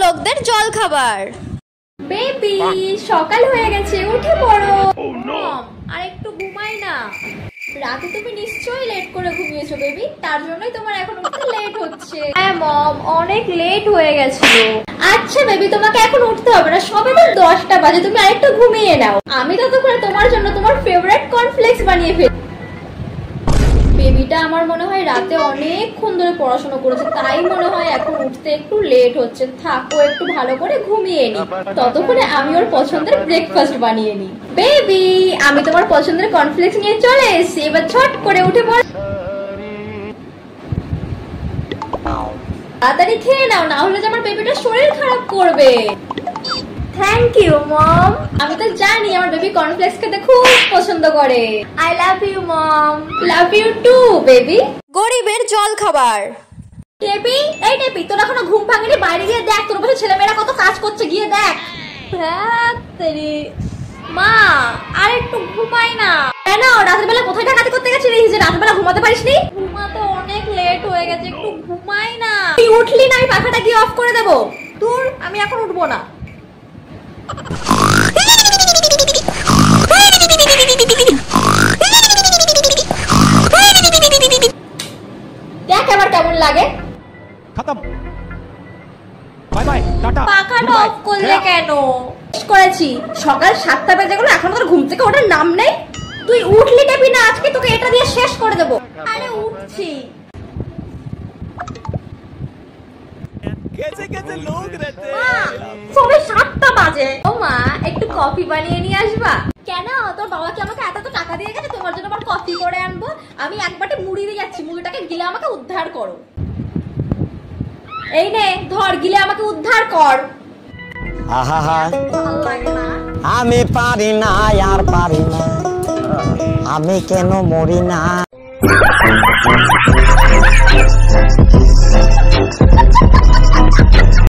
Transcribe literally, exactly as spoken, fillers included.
লোকদের জল খাবার। বেবি সকাল হয়ে গেছে, উঠে পড়ো। আর একটু ঘুমাই না। রাতে তুমি নিশ্চয়ই লেট করে ঘুমিয়েছো বেবি, তার জন্যই তোমার এখন উঠতে লেট হচ্ছে। হ্যাঁ মম, অনেক লেট হয়ে গেছিল। আচ্ছা বেবি, তোমাকে এখন উঠতে হবে না, সবে তো দশটা বাজে, তুমি আরেকটু ঘুমিয়ে নাও। আমি ততক্ষণে তোমার জন্য তোমার ফেভারিট কর্নফ্লেক্স বানিয়ে ফেলি। বেবিটা আমার মনে হয় রাতে অনেকক্ষণ ধরে পড়াশোনা করেছে, তাই মনে হয় এখন উঠতে একটু লেট হচ্ছে। থাকো, একটু ভালো করে ঘুমিয়ে নি, ততক্ষণে আমি ওর পছন্দের ব্রেকফাস্ট বানিয়ে নি। বেবি, আমি তোমার পছন্দের কর্নফ্লেক্স নিয়ে চলে এসেছি, এবার ছট করে উঠে পড়। তাড়াতাড়ি খেয়ে নাও, না হলে যে আমার বেবিটা শরীর খারাপ করবে। Thank you mom. আমি তো জানি আমার বেবি কর্নফ্লেক্স খেতে খুব পছন্দ করে। I love you mom. Love you too baby. গরিবের জল খাবার। টেপি, এই টেপি, তোর এখনো ঘুম ভাঙেনি? বাইরে গিয়ে দেখ তোর পাশে ছেলেমেয়েরা কত কাজ করছে, গিয়ে দেখ। মা, আর একটু ঘুমাই না। কেন, রাতের বেলা কোথায় ডাকাতি করতে গেছিলিস যে রাতের বেলা ঘুমাতে পারিসনি? ঘুমাতে অনেক লেট হয়ে গেছে, একটু ঘুমাই না। তুই উঠলি না, আমি পাখাটা গিয়ে অফ করে দেবো। তোর আমি এখন উঠবো না। দেখ এবার কেমন লাগে। খতম, বাই বাই, টাটা। পাখাটা অফ করলে কেন? করেছি সকাল সাতটা বেজে গেল, এখন তোর ঘুম থেকে ওঠার নাম নেই। তুই উঠলি টেপি না, আজকে তোকে এটা দিয়ে শেষ করে দেবো। আরে উঠছি। कैसे कैसे लोग रहते हैं। সবে সাতটা বাজে। ও মা, একটু কফি বানিয়ে নিয়ে আসবা? কেন, তোর বাবা কি আমাকে এত তো টাকা দিয়ে গেছে তোমার জন্য আবার কফি করে আনবো? আমি এক বাটি মুড়ি দিয়ে যাচ্ছি, মুড়িটাকে গিলে আমাকে উদ্ধার করো। এই নে ধর, গিলে আমাকে উদ্ধার কর। আহা, ভালো লাগে না। আমি পারি না, আর পারি না, আমি কেন মরি না।